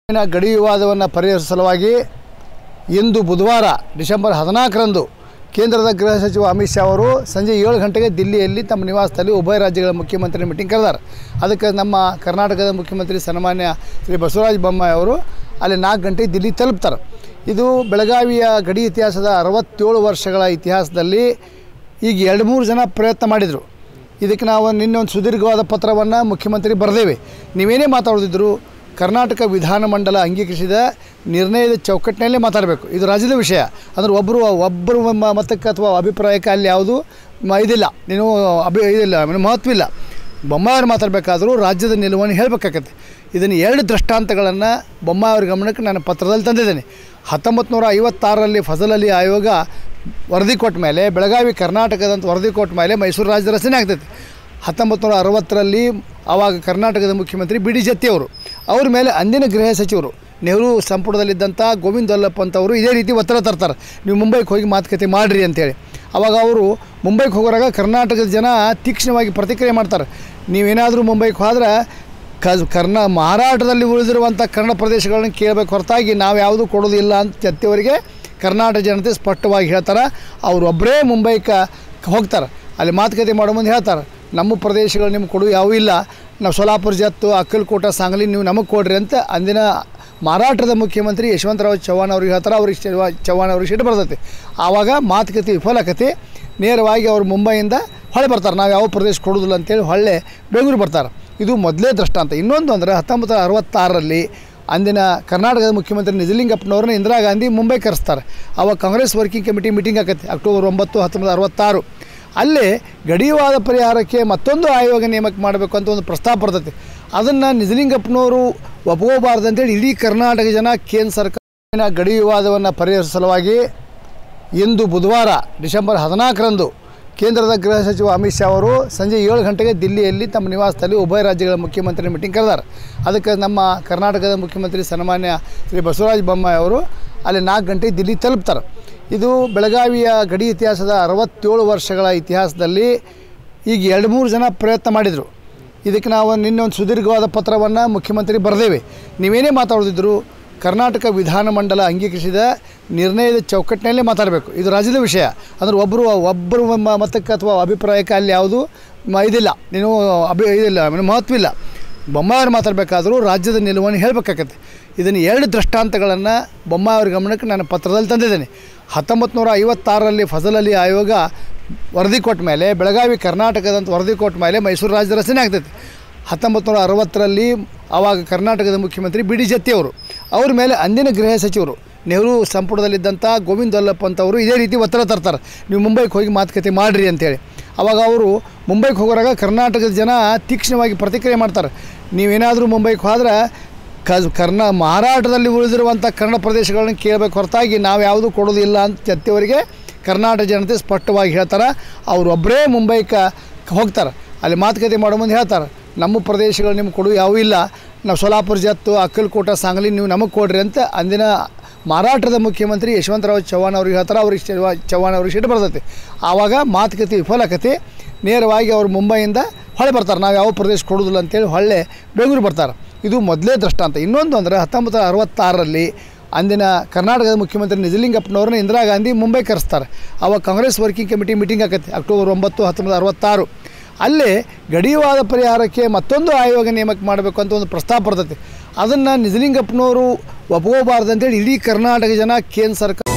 ಗಡಿ ವಿವಾದವನ್ನು ಪರಿಹರಿಸುವ ಸಲುವಾಗಿ ಇಂದು ಬುಧವಾರ ಡಿಸೆಂಬರ್ 14ರಂದು ಕೇಂದ್ರದ ಗೃಹ ಸಚಿವ ಅಮಿತ್ ಶಾ ಅವರು ಸಂಜೆ 7 ಗಂಟೆಗೆ ದಿಲ್ಲಿಯಲ್ಲಿ ತಮ್ಮ ನಿವಾಸದಲ್ಲಿ ಉಭಯ ರಾಜ್ಯಗಳ ಮುಖ್ಯಮಂತ್ರಿ ಮೀಟಿಂಗ್ ಕರೆದಾರೆ. ಅದಕ್ಕೆ ನಮ್ಮ ಕರ್ನಾಟಕದ ಮುಖ್ಯಮಂತ್ರಿ ಸನ್ಮಾನ್ಯ ಶ್ರೀ ಬಸವರಾಜ ಬೊಮ್ಮಾಯಿ ಅವರು ಅಲ್ಲಿ 4 ಗಂಟೆಗೆ ದಿಲ್ಲಿ ತಲುಪ್ತಾರೆ. ಇದು ಬೆಳಗಾವಿಯ ಗಡಿ ಇತಿಹಾಸದ 67 ವರ್ಷಗಳ ಇತಿಹಾಸದಲ್ಲಿ ಈಗ 2-3 ಜನ ಪ್ರಯತ್ನ ಮಾಡಿದರು. ಇದಕ್ಕೆ ನಾವು ನಿನ್ನೆ ಒಂದು ಸುದೀರ್ಘವಾದ ಪತ್ರವನ್ನು ಮುಖ್ಯಮಂತ್ರಿ ಬರೆದೇವೆ. ನೀವೇನೇ ಮಾತಾಡೋದಿದ್ರು ಕರ್ನಾಟಕ ವಿಧಾನಮಂಡಲ ಅಂಗೀಕರಿಸಿದ ನಿರ್ಣಯದ ಚೌಕಟ್ಟಿನಲ್ಲೇ ಮಾತಾಡಬೇಕು. ಇದು ರಾಜ್ಯದ ವಿಷಯ. ಅಂದರೆ ಒಬ್ಬರು ಮತಕ್ಕೆ ಅಥವಾ ಅಭಿಪ್ರಾಯಕ್ಕೆ ಅಲ್ಲಿ ಯಾವುದು ಇದಿಲ್ಲ, ಇದಿಲ್ಲ, ಮಹತ್ವವಿಲ್ಲ. ಬೊಮ್ಮಾಯಿಯವರು ಮಾತಾಡಬೇಕಾದರೂ ರಾಜ್ಯದ ನಿಲುವನ್ನು ಹೇಳಬೇಕಾಗತ್ತೆ. ಇದನ್ನು 2 ದೃಷ್ಟಾಂತಗಳನ್ನು ಬೊಮ್ಮಾಯಿಯವ್ರ ಗಮನಕ್ಕೆ ನಾನು ಪತ್ರದಲ್ಲಿ ತಂದಿದ್ದೇನೆ. 1956ರಲ್ಲಿ ಫಜಲ್ ಅಲಿ ಆಯೋಗ ವರದಿ ಕೊಟ್ಟ ಮೇಲೆ ಬೆಳಗಾವಿ ಕರ್ನಾಟಕದಂತ ವರದಿ ಕೊಟ್ಟ ಮೇಲೆ ಮೈಸೂರು ರಾಜ್ಯದ ರಚನೆ ಆಗ್ತೈತೆ. 1960ರಲ್ಲಿ ಆವಾಗ ಕರ್ನಾಟಕದ ಮುಖ್ಯಮಂತ್ರಿ ಬಿ ಡಿ ಜತ್ತಿಯವರು ಅವ್ರ ಮೇಲೆ ಅಂದಿನ ಗೃಹ ಸಚಿವರು ನೆಹರು ಸಂಪುಟದಲ್ಲಿದ್ದಂಥ ಗೋವಿಂದ ವಲ್ಲಭ ಅಂತವರು ಇದೇ ರೀತಿ ಒತ್ತಡ ತರ್ತಾರೆ, ನೀವು ಮುಂಬೈಗೆ ಹೋಗಿ ಮಾತುಕತೆ ಮಾಡಿರಿ ಅಂತೇಳಿ. ಆವಾಗ ಅವರು ಮುಂಬೈಗೆ ಹೋಗೋರಾಗ ಕರ್ನಾಟಕದ ಜನ ತೀಕ್ಷ್ಣವಾಗಿ ಪ್ರತಿಕ್ರಿಯೆ ಮಾಡ್ತಾರೆ. ನೀವೇನಾದರೂ ಮುಂಬೈಗೆ ಹೋದ್ರೆ ಮಹಾರಾಷ್ಟ್ರದಲ್ಲಿ ಉಳಿದಿರುವಂಥ ಕನ್ನಡ ಪ್ರದೇಶಗಳನ್ನ ಕೇಳಬೇಕು ಹೊರತಾಗಿ ನಾವು ಯಾವುದೂ ಕೊಡೋದಿಲ್ಲ ಅಂತ ಜತ್ತಿಯವರಿಗೆ ಕರ್ನಾಟಕ ಜನತೆ ಸ್ಪಷ್ಟವಾಗಿ ಹೇಳ್ತಾರೆ. ಅವರೊಬ್ಬರೇ ಮುಂಬೈಗೆ ಹೋಗ್ತಾರೆ, ಅಲ್ಲಿ ಮಾತುಕತೆ ಮಾಡೋ ಮುಂದೆ ಹೇಳ್ತಾರೆ, ನಮ್ಮ ಪ್ರದೇಶಗಳು ನಿಮ್ಗೆ ಕೊಡು ಯಾವೂ ಇಲ್ಲ, ನಾವು ಸೋಲಾಪುರ ಜತ್ತು ಅಕ್ಕಲಕೋಟ ಸಾಂಗ್ಲಿ ನೀವು ನಮಗೆ ಕೊಡ್ರಿ ಅಂತ ಅಂದಿನ ಮಹಾರಾಷ್ಟ್ರದ ಮುಖ್ಯಮಂತ್ರಿ ಯಶವಂತರಾವ್ ಚವ್ಹಾಣ್ ಅವ್ರಿಗೆ ಹೇಳ್ತಾರೆ. ಅವ್ರಿಗೆ ಚವ್ಹಾಣ್ ಅವ್ರಿಗೆ ಸಿಟ್ಟು ಬರ್ತೈತಿ. ಆವಾಗ ಮಾತುಕತೆ ವಿಫಲಕತೆ ನೇರವಾಗಿ ಅವರು ಮುಂಬೈಯಿಂದ ಹೊಳೆ ಬರ್ತಾರೆ, ನಾವು ಯಾವ ಪ್ರದೇಶ ಕೊಡೋದಿಲ್ಲ ಅಂತೇಳಿ ಹೊಳ್ಳೆ ಬೆಂಗಳೂರು ಬರ್ತಾರೆ. ಇದು ಮೊದಲೇ ದೃಷ್ಟಾಂತ. ಇನ್ನೊಂದು ಅಂದರೆ 1966ರಲ್ಲಿ ಅಂದಿನ ಕರ್ನಾಟಕದ ಮುಖ್ಯಮಂತ್ರಿ ನಿಜಲಿಂಗಪ್ಪನವ್ರನ್ನ ಇಂದಿರಾ ಗಾಂಧಿ ಮುಂಬೈ ಕರೆಸ್ತಾರೆ. ಆವಾಗ ಕಾಂಗ್ರೆಸ್ ವರ್ಕಿಂಗ್ ಕಮಿಟಿ ಮೀಟಿಂಗ್ ಆಕೈತಿ ಅಕ್ಟೋಬರ್ 9, 1966. ಅಲ್ಲೇ ಗಡಿವಾದ ಪರಿಹಾರಕ್ಕೆ ಮತ್ತೊಂದು ಆಯೋಗ ನೇಮಕ ಮಾಡಬೇಕು ಅಂತ ಒಂದು ಪ್ರಸ್ತಾಪ ಬರ್ತೈತಿ. ಅದನ್ನು ನಿಜಲಿಂಗಪ್ಪನವರು ಒಪ್ಕೋಬಾರ್ದಂತೇಳಿ ಇಡೀ ಕರ್ನಾಟಕ ಜನ ಕೇಂದ್ರ ಸರ್ಕಾರ ಗಡಿ ವಿವಾದವನ್ನು ಪರಿಹರಿಸುವ ಸಲುವಾಗಿ ಇಂದು ಬುಧವಾರ ಡಿಸೆಂಬರ್ 14ರಂದು ಕೇಂದ್ರದ ಗೃಹ ಸಚಿವ ಅಮಿತ್ ಶಾ ಅವರು ಸಂಜೆ 7 ಗಂಟೆಗೆ ದಿಲ್ಲಿಯಲ್ಲಿ ತಮ್ಮ ನಿವಾಸದಲ್ಲಿ ಉಭಯ ರಾಜ್ಯಗಳ ಮುಖ್ಯಮಂತ್ರಿ ಮೀಟಿಂಗ್ ಕರೆದಾರೆ. ಅದಕ್ಕೆ ನಮ್ಮ ಕರ್ನಾಟಕದ ಮುಖ್ಯಮಂತ್ರಿ ಸನ್ಮಾನ್ಯ ಶ್ರೀ ಬಸವರಾಜ ಬೊಮ್ಮಾಯಿ ಅವರು ಅಲ್ಲಿ 4 ಗಂಟೆಗೆ ದಿಲ್ಲಿ ತಲುಪ್ತಾರೆ. ಇದು ಬೆಳಗಾವಿಯ ಗಡಿ ಇತಿಹಾಸದ 67 ವರ್ಷಗಳ ಇತಿಹಾಸದಲ್ಲಿ ಈಗ 2-3 ಜನ ಪ್ರಯತ್ನ ಮಾಡಿದರು. ಇದಕ್ಕೆ ನಾವು ನಿನ್ನೆ ಒಂದು ಸುದೀರ್ಘವಾದ ಪತ್ರವನ್ನು ಮುಖ್ಯಮಂತ್ರಿ ಬರೆದೇವೆ. ನೀವೇನೇ ಮಾತಾಡೋದಿದ್ರು ಕರ್ನಾಟಕ ವಿಧಾನಮಂಡಲ ಅಂಗೀಕರಿಸಿದ ನಿರ್ಣಯದ ಚೌಕಟ್ಟಿನಲ್ಲೇ ಮಾತಾಡಬೇಕು. ಇದು ರಾಜ್ಯದ ವಿಷಯ. ಅಂದರೆ ಒಬ್ಬರು ಮತಕ್ಕೆ ಅಥವಾ ಅಭಿಪ್ರಾಯಕ್ಕೆ ಅಲ್ಲಿ ಯಾವುದು ಇದಿಲ್ಲ, ಇದಿಲ್ಲ, ಮಹತ್ವವಿಲ್ಲ. ಬೊಮ್ಮಾಯಿಯವರು ಮಾತಾಡಬೇಕಾದರೂ ರಾಜ್ಯದ ನಿಲುವನ್ನು ಹೇಳಬೇಕಾಗತ್ತೆ. ಇದನ್ನು 2 ದೃಷ್ಟಾಂತಗಳನ್ನು ಬೊಮ್ಮಾಯಿಯವ್ರ ಗಮನಕ್ಕೆ ನಾನು ಪತ್ರದಲ್ಲಿ ತಂದಿದ್ದೇನೆ. 1956ರಲ್ಲಿ ಫಜಲ್ ಅಲಿ ಆಯೋಗ ವರದಿ ಕೊಟ್ಟ ಮೇಲೆ ಬೆಳಗಾವಿ ಕರ್ನಾಟಕದಂತ ವರದಿ ಕೊಟ್ಟ ಮೇಲೆ ಮೈಸೂರು ರಾಜ್ಯದ ರಚನೆ ಆಗ್ತೈತೆ. 1960ರಲ್ಲಿ ಆವಾಗ ಕರ್ನಾಟಕದ ಮುಖ್ಯಮಂತ್ರಿ ಬಿ ಡಿ ಜತ್ತಿಯವರು ಅವ್ರ ಮೇಲೆ ಅಂದಿನ ಗೃಹ ಸಚಿವರು ನೆಹರು ಸಂಪುಟದಲ್ಲಿದ್ದಂಥ ಗೋವಿಂದ ವಲ್ಲಭ ಅಂತವರು ಇದೇ ರೀತಿ ಒತ್ತಡ ತರ್ತಾರೆ, ನೀವು ಮುಂಬೈಗೆ ಹೋಗಿ ಮಾತುಕತೆ ಮಾಡಿರಿ ಅಂತೇಳಿ. ಆವಾಗ ಅವರು ಮುಂಬೈಗೆ ಹೋಗೋರಾಗ ಕರ್ನಾಟಕದ ಜನ ತೀಕ್ಷ್ಣವಾಗಿ ಪ್ರತಿಕ್ರಿಯೆ ಮಾಡ್ತಾರೆ, ನೀವೇನಾದರೂ ಮುಂಬೈಗೆ ಹೋದ್ರೆ ಮಹಾರಾಷ್ಟ್ರದಲ್ಲಿ ಉಳಿದಿರುವಂಥ ಕನ್ನಡ ಪ್ರದೇಶಗಳನ್ನ ಕೇಳಬೇಕು ಹೊರತಾಗಿ ನಾವು ಯಾವುದೂ ಕೊಡೋದಿಲ್ಲ ಅಂತ ಜತ್ತಿಯವರಿಗೆ ಕರ್ನಾಟಕ ಜನತೆ ಸ್ಪಷ್ಟವಾಗಿ ಹೇಳ್ತಾರೆ. ಅವರೊಬ್ಬರೇ ಮುಂಬೈಗೆ ಹೋಗ್ತಾರೆ, ಅಲ್ಲಿ ಮಾತುಕತೆ ಮಾಡೋ ಮುಂದೆ ಹೇಳ್ತಾರೆ, ನಮ್ಮ ಪ್ರದೇಶಗಳು ನಿಮ್ಗೆ ಕೊಡು ಯಾವೂ ಇಲ್ಲ, ನಾವು ಸೋಲಾಪುರ ಜತ್ತು ಅಕ್ಕಲಕೋಟ ಸಾಂಗ್ಲಿ ನೀವು ನಮಗೆ ಕೊಡ್ರಿ ಅಂತ ಅಂದಿನ ಮಹಾರಾಷ್ಟ್ರದ ಮುಖ್ಯಮಂತ್ರಿ ಯಶವಂತರಾವ್ ಚವ್ಹಾಣ್ ಅವ್ರಿಗೆ ಹೇಳ್ತಾರೆ. ಅವ್ರಿಗೆ ಚವ್ಹಾಣ್ ಅವ್ರಿಗೆ ಸಿಟ್ಟು ಬರ್ತೈತಿ. ಆವಾಗ ಮಾತುಕತೆ ವಿಫಲಕತೆ ನೇರವಾಗಿ ಅವರು ಮುಂಬೈಯಿಂದ ಹೊಳೆ ಬರ್ತಾರೆ, ನಾವು ಯಾವ ಪ್ರದೇಶ ಕೊಡೋದಿಲ್ಲ ಅಂತೇಳಿ ಹೊಳ್ಳೆ ಬೆಂಗಳೂರು ಬರ್ತಾರೆ. ಇದು ಮೊದಲೇ ದೃಷ್ಟಾಂತ. ಇನ್ನೊಂದು ಅಂದರೆ 1966ರಲ್ಲಿ ಅಂದಿನ ಕರ್ನಾಟಕದ ಮುಖ್ಯಮಂತ್ರಿ ನಿಜಲಿಂಗಪ್ಪನವ್ರನ್ನ ಇಂದಿರಾ ಗಾಂಧಿ ಮುಂಬೈ ಕರೆಸ್ತಾರೆ. ಆವಾಗ ಕಾಂಗ್ರೆಸ್ ವರ್ಕಿಂಗ್ ಕಮಿಟಿ ಮೀಟಿಂಗ್ ಆಕೈತಿ ಅಕ್ಟೋಬರ್ 9, 1966. ಅಲ್ಲೇ ಗಡಿವಾದ ಪರಿಹಾರಕ್ಕೆ ಮತ್ತೊಂದು ಆಯೋಗ ನೇಮಕ ಮಾಡಬೇಕು ಅಂತ ಒಂದು ಪ್ರಸ್ತಾಪ ಬರ್ತೈತಿ. ಅದನ್ನು ನಿಜಲಿಂಗಪ್ಪನವರು ಒಪ್ಕೋಬಾರ್ದಂತೇಳಿ ಇಡೀ ಕರ್ನಾಟಕ ಜನ ಕೇಂದ್ರ ಸರ್ಕಾರ